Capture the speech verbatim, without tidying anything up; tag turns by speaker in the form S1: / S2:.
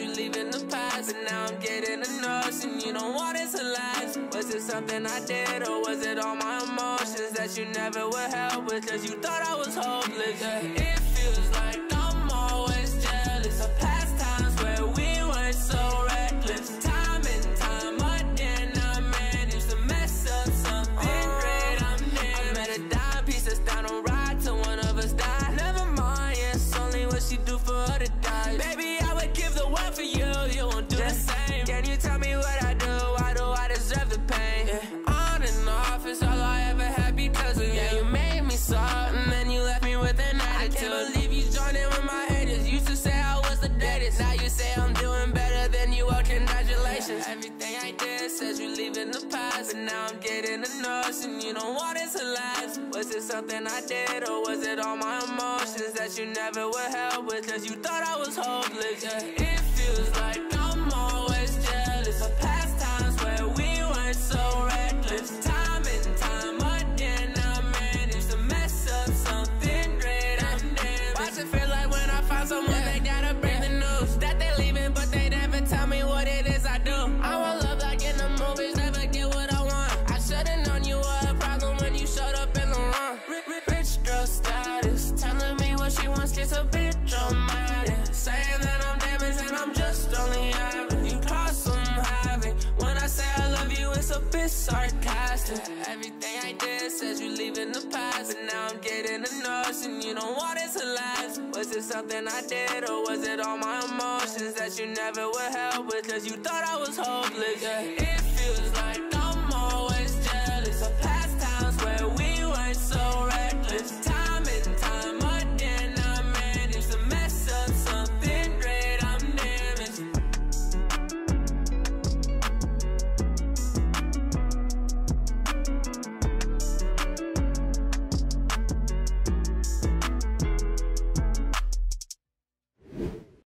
S1: you leaving the past, and now I'm getting a notion you don't want it to last. Was it something I did, or was it all my emotions that you never would help with, cause you thought I was hopeless? Yeah. It feels like I'm always jealous of past times where we weren't so reckless. Time and time again I managed to mess up something great. I'm near. I met a dime piece that's down to ride till one of us die. Never mind, yeah, it's only what she do for her to die. Baby, I would give the world for you, you won't do the same. Can you tell me what I do? Why do I deserve the pain? Yeah. On and off is all I ever had because of you. Yeah, you made me soft and then you left me with an attitude. I can't believe you joined in with my haters. Used to say I was the deadest, now you say I'm doing better than you are. Congratulations. Everything I did says you leaving the past, and now I'm getting a notion you don't want it to last. Was it something I did, or was it all my emotions that you never would help with, cause you thought I was hopeless? Yeah. It feels like I'm always jealous of past times where we weren't so reckless. Time and time again I managed to mess up something great. I'm damn. Why's it feel like when I find someone yeah. they gotta bring the news that they leaving, but they never tell me what it is I do? I want love like in the movies, never get what I want. I should've known you were a problem when you showed up in the wrong. Rich girl status, telling me what she wants gets a bit dramatic. Saying that I'm damaged and I'm just only average. You cost some having. When I say I love you, it's a bit sarcastic. Everything I did says you leaving the past, and now I'm getting a notion you don't want it to last. Was it something I did, or was it all my emotions that you never would help with, cause you thought I was hopeless? Yeah. It feels like I'm always jealous of past